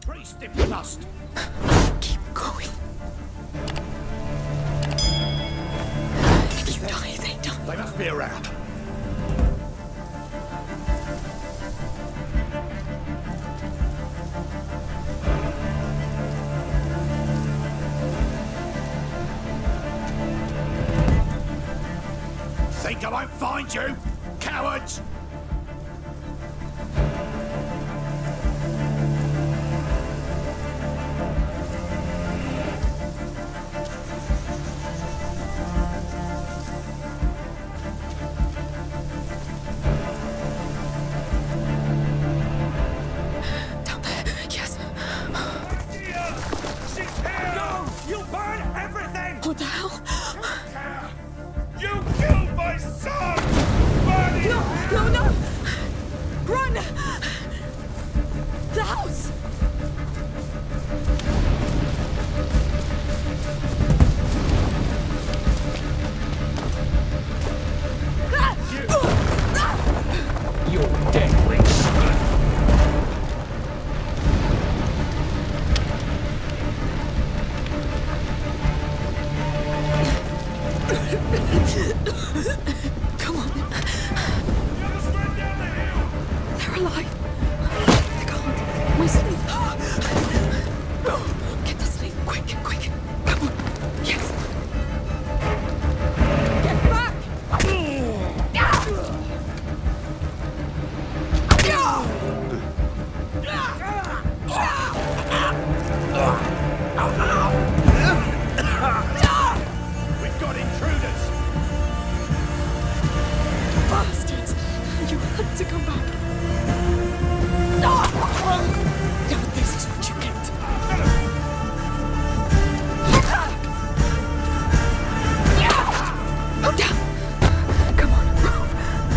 priest if you must. Keep going. If you die, they die. They must be around. Think I won't find you, cowards! Down there, yes. She's here! No! You'll burn everything! What the hell? You killed my son! Burn it! No! Run! The house! You're deadly. Come on. They're alive. I can't. My sleep. Get to sleep. Quick. Come on. Yes. Get back! We've got intruders! Bastards! You had to come back. Now this is what you get. Oh, down! Come on, move!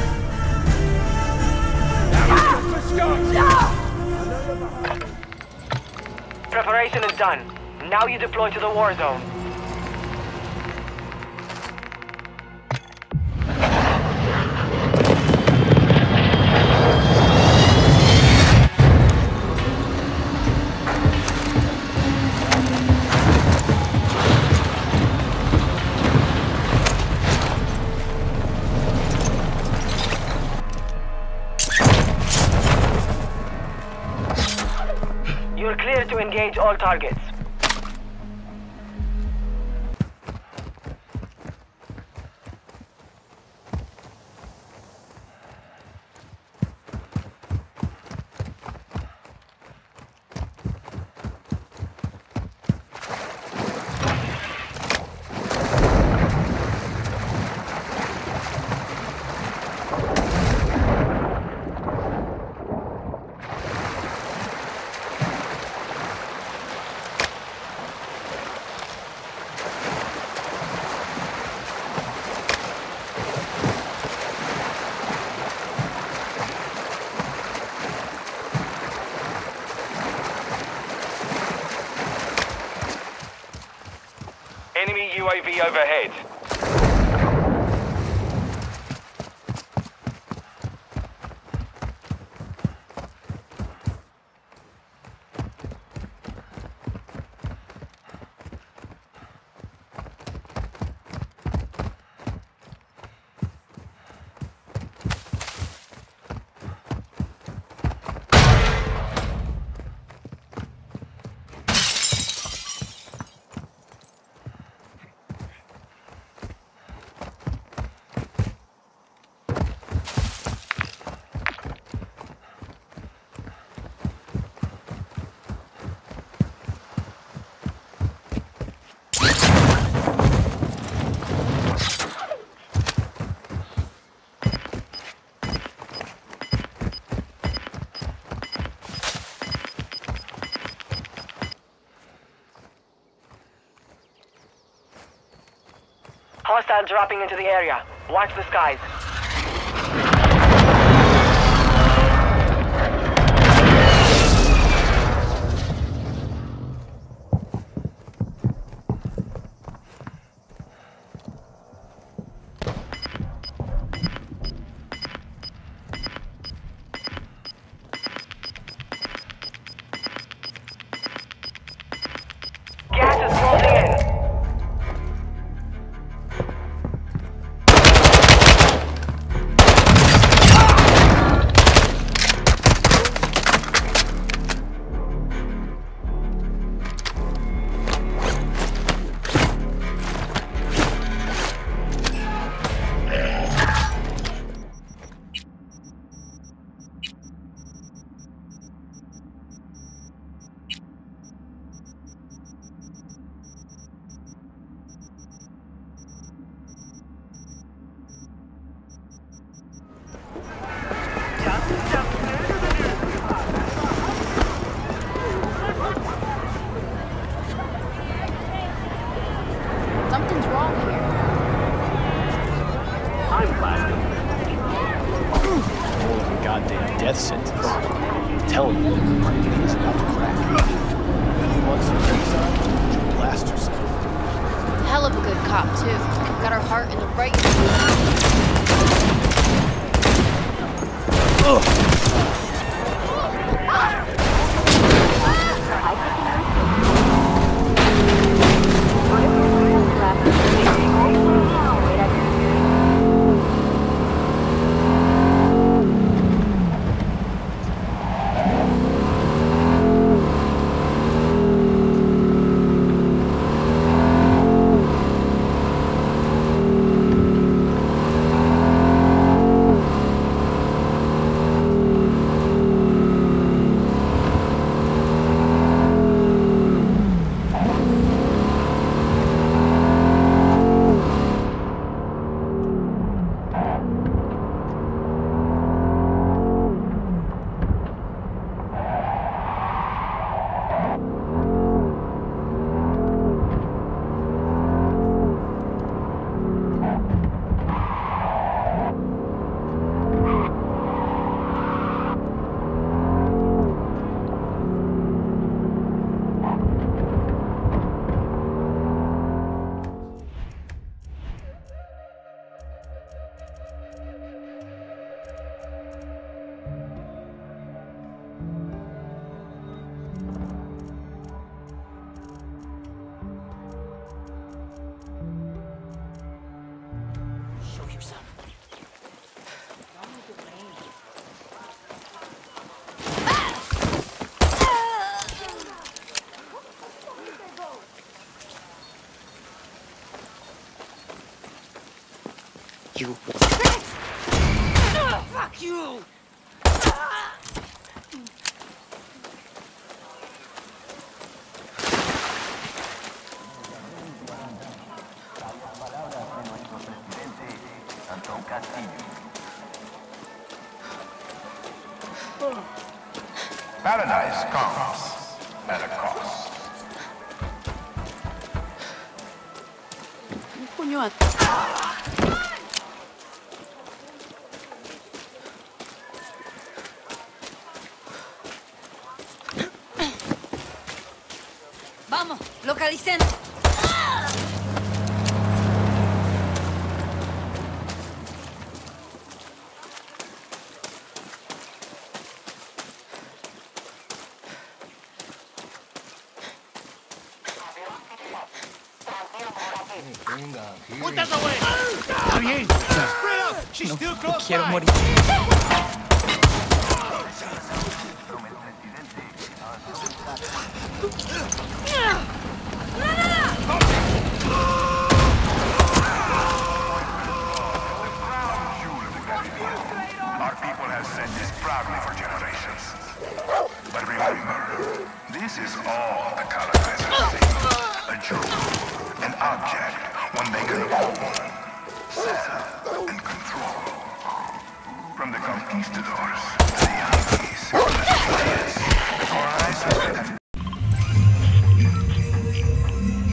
Preparation is done. Now you deploy to the war zone. You're clear to engage all targets. Enemy UAV overhead. Hostile dropping into the area. Watch the skies. death sentence. Tell him he's about to crack. When he wants to suicide, she'll blast herself. Hell of a good cop, too. Got her heart in the right... Ugh. You. Fuck you! Paradise comes at a cost. Puño a... Vamos, localicen. Put that away! Está bien. She's still close Quiero by. morir. Our people have said this proudly for generations. But remember, this is all the colonizers see. A jewel, an object, one they can own, sell, and control. From the conquistadors to the Yankees, to the players, the horizon have...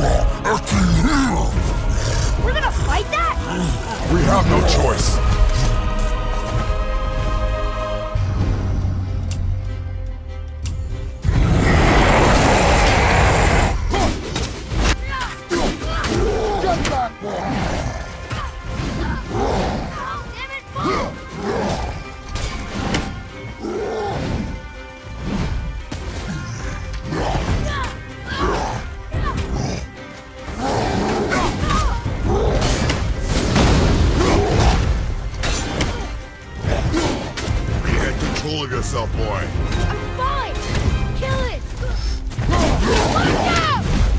We're gonna fight that? We have no choice. Yourself, boy. I'm fine! Kill it! Watch out!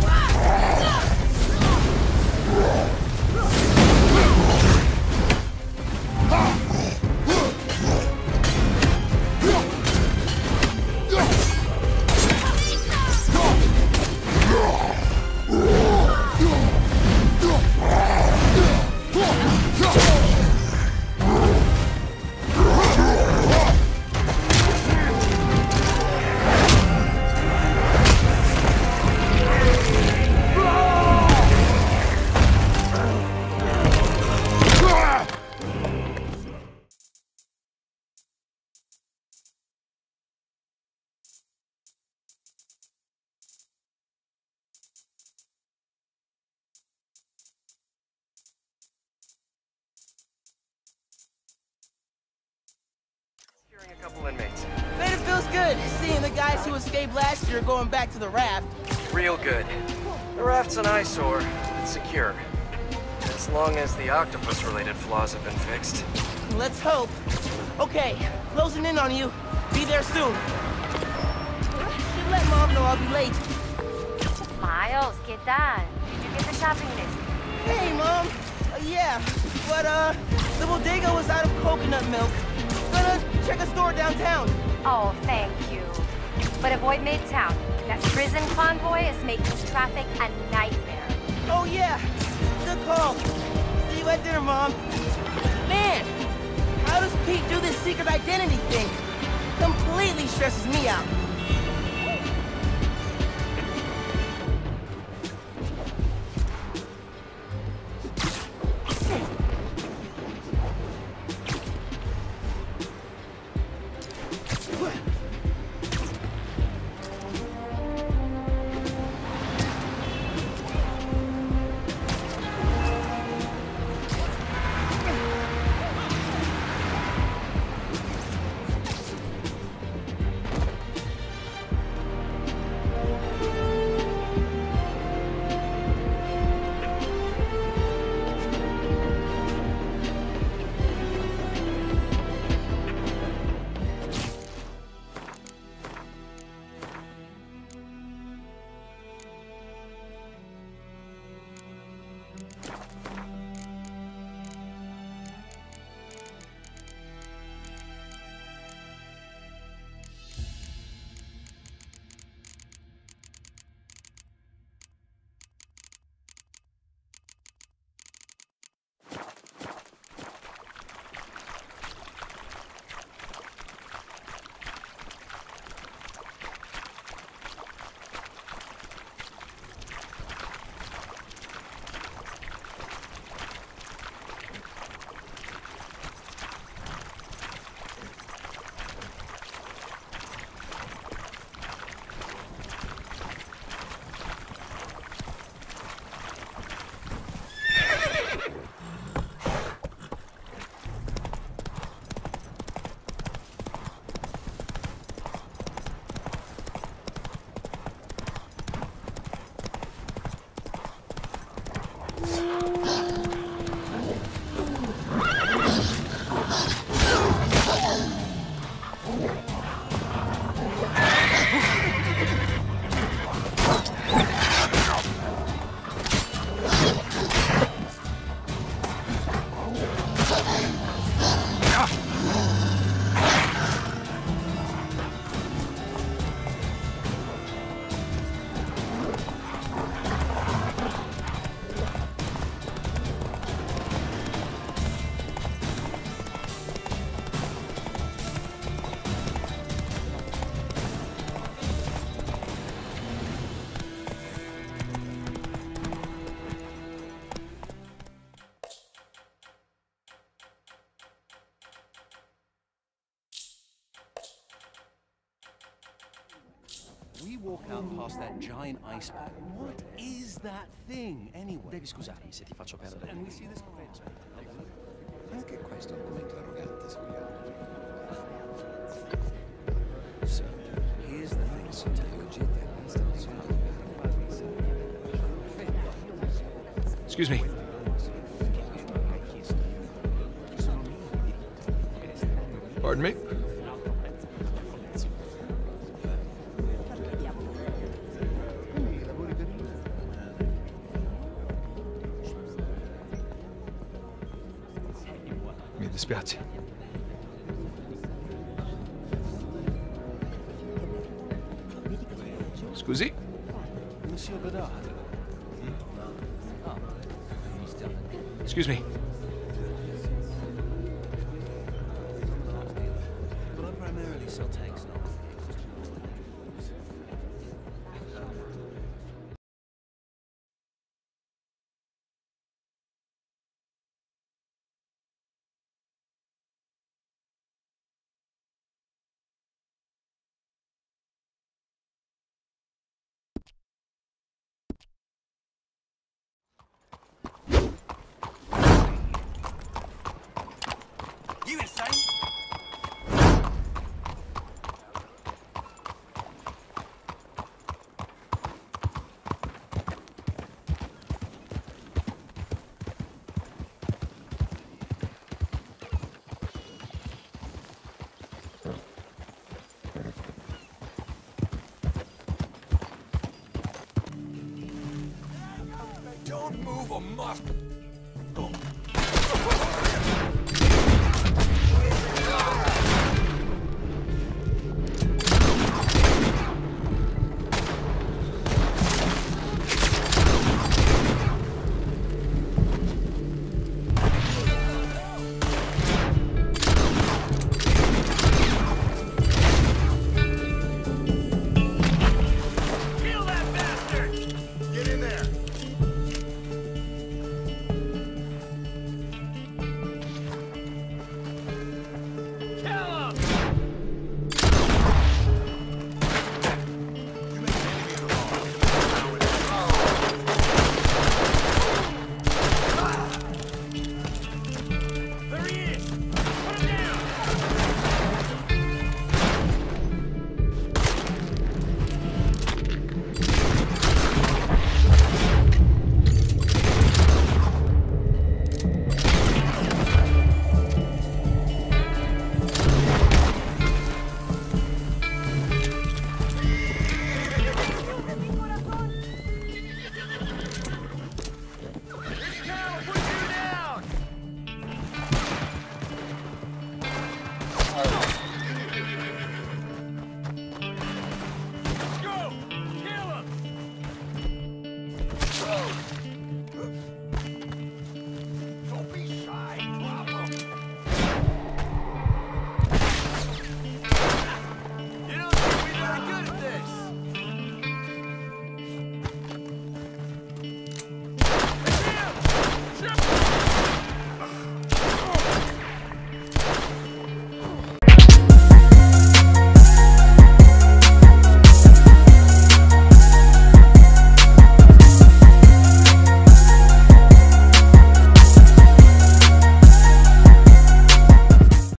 Securing a couple inmates. Man, it feels good seeing the guys who escaped last year going back to the raft. Real good. The raft's an eyesore, but secure. As long as the octopus-related flaws have been fixed. Let's hope. Okay, closing in on you. Be there soon. Should let Mom know I'll be late. Miles, ¿qué tal? Did you get the shopping list? Hey, Mom. Yeah, but the bodega was out of coconut milk. Gonna check a store downtown. Oh, thank you. But avoid Midtown. That prison convoy is making traffic a nightmare. Oh, yeah. Good call. See you at dinner, Mom. Man, how does Pete do this secret identity thing? Completely stresses me out. walk out past that giant iceberg. What is that thing, anyway? Devi scusarmi se ti faccio perdere. And we see this great Anche questo è un momento arrogante, se vogliamo. So, here's the thing. Excuse me. Pardon me? Mi dispiace. Scusi? Monsieur Godard. Excuse me. But I primarily sell tanks now. You insane? Don't move or must. Boom.